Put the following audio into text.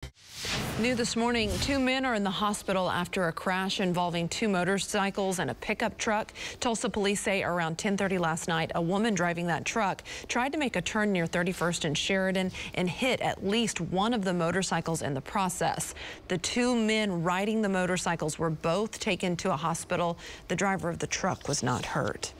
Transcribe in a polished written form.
New this morning, 2 men are in the hospital after a crash involving 2 motorcycles and a pickup truck. Tulsa police say around 10:30 last night, a woman driving that truck tried to make a turn near 31st and Sheridan and hit at least one of the motorcycles in the process. The 2 men riding the motorcycles were both taken to a hospital. The driver of the truck was not hurt.